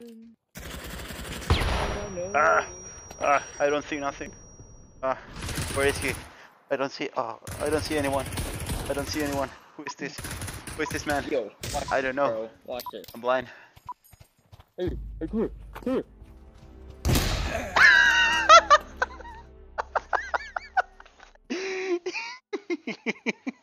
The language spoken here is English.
I don't see nothing. Where is he? I don't see. Oh, I don't see anyone. I don't see anyone. Who is this? Who is this man? Yo, watch I don't know. Bro, watch this. I'm blind. Hey, come here. Come here.